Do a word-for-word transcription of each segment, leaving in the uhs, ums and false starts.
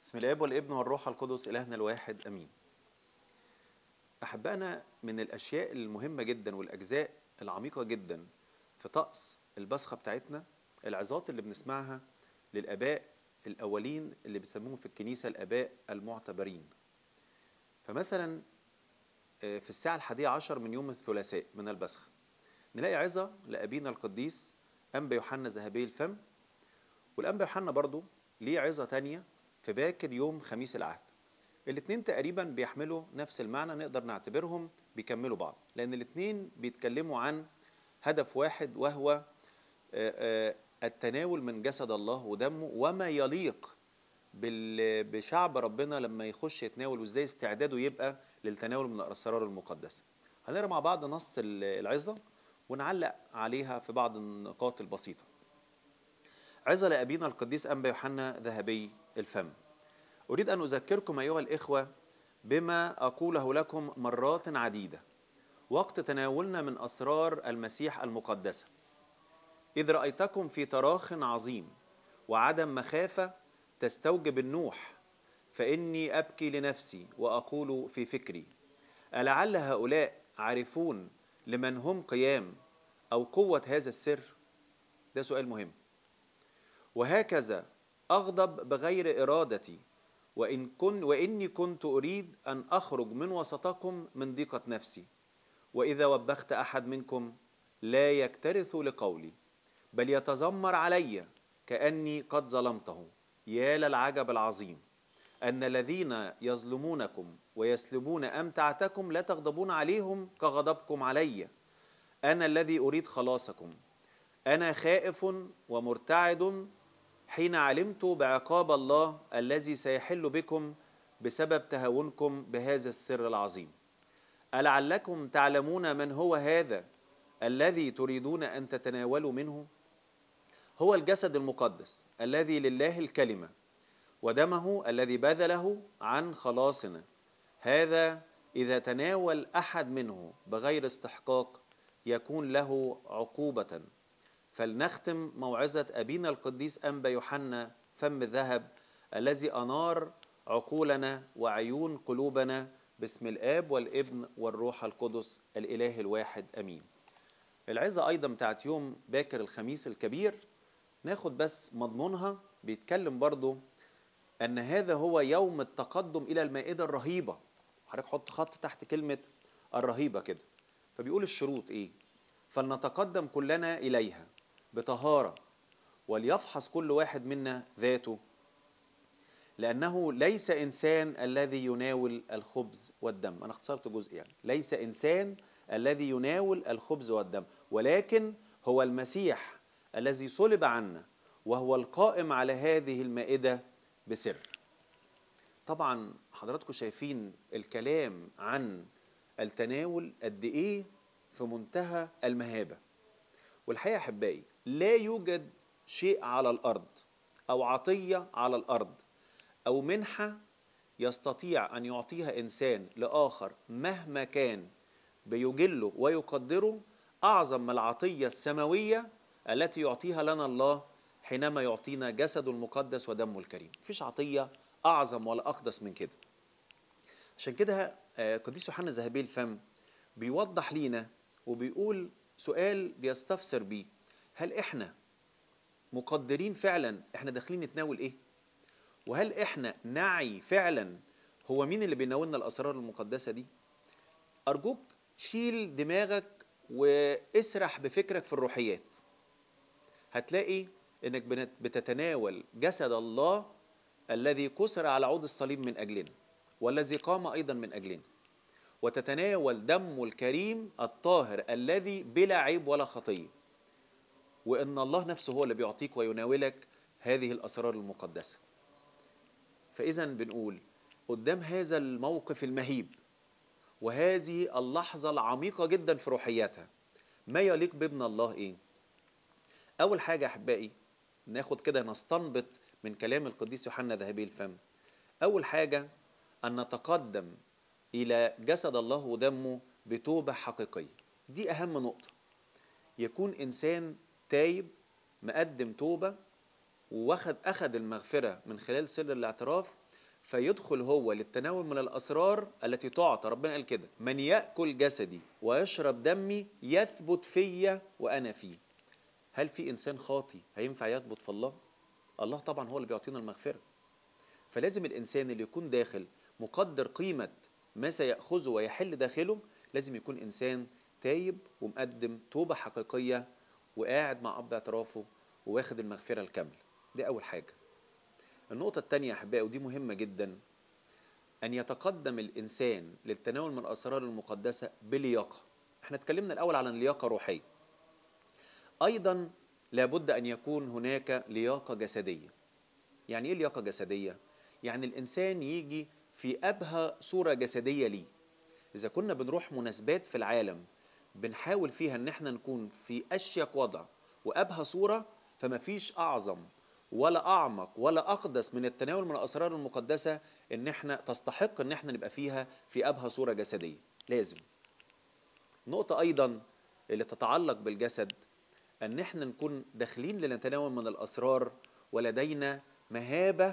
بسم الاب والابن والروح القدس الهنا الواحد امين. احبائنا، من الاشياء المهمه جدا والاجزاء العميقه جدا في طقس البصخه بتاعتنا العظات اللي بنسمعها للاباء الاولين اللي بيسموهم في الكنيسه الاباء المعتبرين. فمثلا في الساعه الحادية عشر من يوم الثلاثاء من البصخه نلاقي عظه لابينا القديس انبا يوحنا ذهبي الفم، والانبا يوحنا برضو ليه عظه تانية في باكر يوم خميس العهد. الاثنين تقريبا بيحملوا نفس المعنى، نقدر نعتبرهم بيكملوا بعض، لأن الاثنين بيتكلموا عن هدف واحد، وهو التناول من جسد الله ودمه وما يليق بشعب ربنا لما يخش يتناول، وازاي استعداده يبقى للتناول من الأسرار المقدسة. هنقرا مع بعض نص العظة ونعلق عليها في بعض النقاط البسيطة. عظة لأبينا القديس أنبا يوحنا ذهبي الفم. أريد أن أذكركم أيها الإخوة بما أقوله لكم مرات عديدة وقت تناولنا من أسرار المسيح المقدسة، إذ رأيتكم في تراخ عظيم وعدم مخافة تستوجب النوح، فإني أبكي لنفسي وأقول في فكري: ألعل هؤلاء عارفون لمن هم قيام أو قوة هذا السر؟ ده سؤال مهم. وهكذا أغضب بغير إرادتي، وإن كن وإني كنت أريد أن أخرج من وسطكم من ضيقة نفسي، وإذا وبخت أحد منكم لا يكترث لقولي بل يتذمر علي كأني قد ظلمته. يا للعجب العظيم أن الذين يظلمونكم ويسلبون أمتعتكم لا تغضبون عليهم كغضبكم علي. أنا الذي أريد خلاصكم، أنا خائف ومرتعد حين علمت بعقاب الله الذي سيحل بكم بسبب تهاونكم بهذا السر العظيم. ألعلكم تعلمون من هو هذا الذي تريدون أن تتناولوا منه؟ هو الجسد المقدس الذي لله الكلمة، ودمه الذي بذله عن خلاصنا. هذا إذا تناول أحد منه بغير استحقاق يكون له عقوبة. فلنختم موعظة أبينا القديس أنبا يوحنا فم الذهب الذي أنار عقولنا وعيون قلوبنا، باسم الآب والابن والروح القدس الإله الواحد أمين. العظة أيضا بتاعت يوم باكر الخميس الكبير ناخد بس مضمونها، بيتكلم برضو أن هذا هو يوم التقدم إلى المائدة الرهيبة. حضرتك حط خط تحت كلمة الرهيبة كده. فبيقول الشروط إيه؟ فلنتقدم كلنا إليها بطهارة، وليفحص كل واحد منا ذاته، لأنه ليس إنسان الذي يناول الخبز والدم. أنا اختصرت جزء، يعني ليس إنسان الذي يناول الخبز والدم، ولكن هو المسيح الذي صلب عنا، وهو القائم على هذه المائدة بسر. طبعا حضراتكم شايفين الكلام عن التناول قد إيه في منتهى المهابة. والحقيقة أحبائي، لا يوجد شيء على الأرض أو عطية على الأرض أو منحة يستطيع أن يعطيها إنسان لآخر مهما كان بيجله ويقدره أعظم من العطية السماوية التي يعطيها لنا الله حينما يعطينا جسده المقدس ودمه الكريم. مفيش عطية أعظم ولا أقدس من كده. عشان كده قديس يوحنا ذهبي الفم بيوضح لينا وبيقول سؤال بيستفسر بيه: هل إحنا مقدرين فعلا إحنا داخلين نتناول إيه؟ وهل إحنا نعي فعلا هو مين اللي بيناولنا الأسرار المقدسة دي؟ أرجوك شيل دماغك واسرح بفكرك في الروحيات. هتلاقي إنك بتتناول جسد الله الذي كسر على عود الصليب من أجلنا، والذي قام أيضا من أجلنا، وتتناول دمه الكريم الطاهر الذي بلا عيب ولا خطية، وإن الله نفسه هو اللي بيعطيك ويناولك هذه الأسرار المقدسة. فإذا بنقول قدام هذا الموقف المهيب وهذه اللحظة العميقة جدا في روحياتها، ما يليق بابن الله إيه؟ أول حاجة أحبائي ناخد كده نستنبط من كلام القديس يوحنا ذهبي الفم. أول حاجة أن نتقدم إلى جسد الله ودمه بتوبة حقيقية. دي أهم نقطة. يكون إنسان تايب مقدم توبة وواخد أخذ المغفرة من خلال سر الاعتراف، فيدخل هو للتناول من الأسرار التي تعطى. ربنا قال كده: من يأكل جسدي ويشرب دمي يثبت فيا وأنا فيه. هل في إنسان خاطي هينفع يثبت في الله؟ الله طبعا هو اللي بيعطينا المغفرة. فلازم الإنسان اللي يكون داخل مقدر قيمة ما سيأخذه ويحل داخله، لازم يكون إنسان تايب ومقدم توبة حقيقية وقاعد مع أب اعترافه وواخد المغفرة الكاملة. دي أول حاجة. النقطة الثانية يا أحبائي، ودي مهمة جدا، أن يتقدم الإنسان للتناول من الأسرار المقدسة بلياقة. احنا اتكلمنا الأول عن اللياقة الروحية. أيضا لابد أن يكون هناك لياقة جسدية. يعني إيه لياقة جسدية؟ يعني الإنسان يجي في أبهى صورة جسدية ليه. إذا كنا بنروح مناسبات في العالم بنحاول فيها أن احنا نكون في أشيك وضع وأبهى صورة، فما فيش أعظم ولا أعمق ولا أقدس من التناول من الأسرار المقدسة أن احنا تستحق أن احنا نبقى فيها في أبهى صورة جسدية. لازم. نقطة أيضا اللي تتعلق بالجسد، أن احنا نكون داخلين لنتناول من الأسرار ولدينا مهابة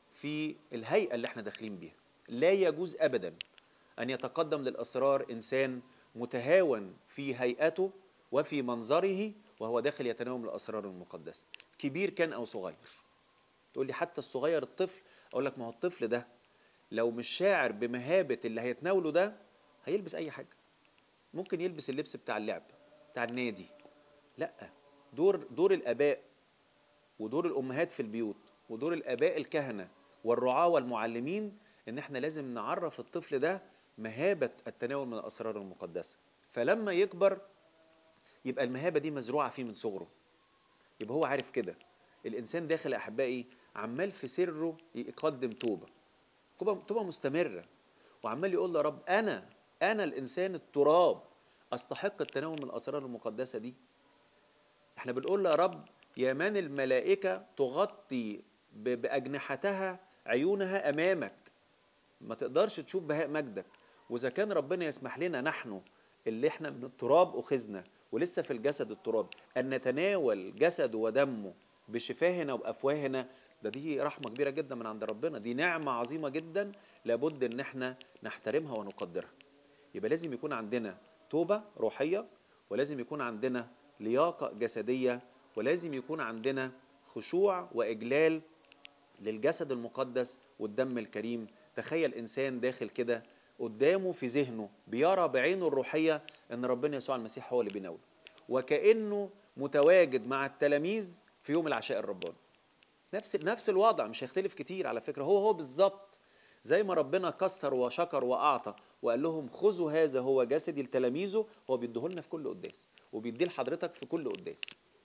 في الهيئة اللي احنا داخلين بيها. لا يجوز أبدا أن يتقدم للأسرار إنسان متهاون في هيئته وفي منظره وهو داخل يتناول من الأسرار المقدسة، كبير كان أو صغير. تقول لي حتى الصغير الطفل، أقول لك ما هو الطفل ده لو مش شاعر بمهابة اللي هيتناوله ده هيلبس أي حاجة. ممكن يلبس اللبس بتاع اللعب بتاع النادي. لا، دور دور الآباء ودور الأمهات في البيوت ودور الآباء الكهنة والرعاة والمعلمين إن احنا لازم نعرف الطفل ده مهابة التناول من الأسرار المقدسة، فلما يكبر يبقى المهابة دي مزروعة فيه من صغره، يبقى هو عارف كده. الإنسان داخل أحبائي عمال في سره يقدم توبة توبة مستمرة، وعمال يقول له يا رب أنا أنا الإنسان التراب أستحق التناول من الأسرار المقدسة دي. احنا بنقول له يا رب يا من الملائكة تغطي بأجنحتها عيونها أمامك، ما تقدرش تشوف بهاء مجدك. وإذا كان ربنا يسمح لنا نحن اللي احنا من التراب أخذنا ولسه في الجسد التراب أن نتناول جسد ودمه بشفاهنا وبأفواهنا، ده دي رحمة كبيرة جدا من عند ربنا، دي نعمة عظيمة جدا لابد ان احنا نحترمها ونقدرها. يبقى لازم يكون عندنا توبة روحية، ولازم يكون عندنا لياقة جسدية، ولازم يكون عندنا خشوع وإجلال للجسد المقدس والدم الكريم. تخيل إنسان داخل كده قدامه في ذهنه بيرى بعينه الروحية أن ربنا يسوع المسيح هو اللي بيناوله، وكأنه متواجد مع التلاميذ في يوم العشاء الرباني. نفس نفس الوضع، مش هيختلف كتير على فكرة، هو هو بالظبط زي ما ربنا كسر وشكر وأعطى وقال لهم خذوا هذا هو جسدي لتلاميذه، هو بيديه لنا في كل قداس وبيديه لحضرتك في كل قداس.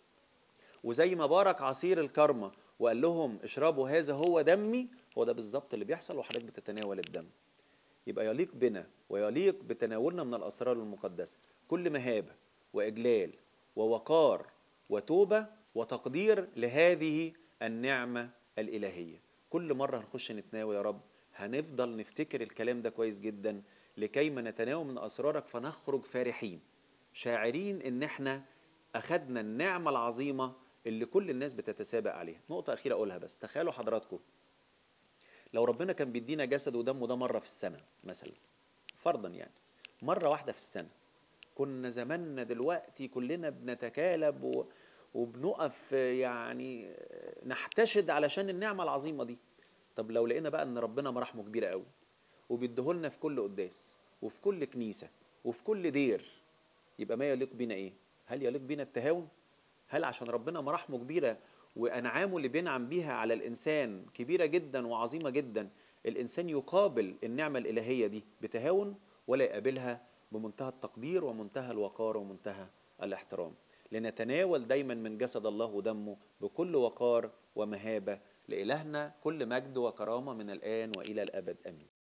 وزي ما بارك عصير الكرمة وقال لهم اشربوا هذا هو دمي، هو ده بالظبط اللي بيحصل وحضرتك بتتناول الدم. يبقى يليق بنا ويليق بتناولنا من الأسرار المقدسة كل مهابة وإجلال ووقار وتوبة وتقدير لهذه النعمة الإلهية. كل مرة هنخش نتناول يا رب هنفضل نفتكر الكلام ده كويس جدا، لكيما نتناول من أسرارك فنخرج فرحين شاعرين إن احنا أخدنا النعمة العظيمة اللي كل الناس بتتسابق عليها. نقطة أخيرة أقولها بس، تخيلوا حضراتكم لو ربنا كان بيدينا جسد ودمه ده مرة في السنة مثلا، فرضا يعني مرة واحدة في السنة، كنا زماننا دلوقتي كلنا بنتكالب و... وبنقف يعني نحتشد علشان النعمة العظيمة دي. طب لو لقينا بقى ان ربنا مراحمه كبيرة قوي وبيديهولنا في كل قداس وفي كل كنيسة وفي كل دير، يبقى ما يليق بينا ايه؟ هل يليق بينا التهاون؟ هل عشان ربنا مراحمه كبيرة وأنعامه اللي بينعم بيها على الإنسان كبيرة جدا وعظيمة جدا الإنسان يقابل النعمة الإلهية دي بتهاون، ولا يقابلها بمنتهى التقدير ومنتهى الوقار ومنتهى الاحترام؟ لنتناول دايما من جسد الله ودمه بكل وقار ومهابة. لإلهنا كل مجد وكرامة من الآن وإلى الأبد، آمين.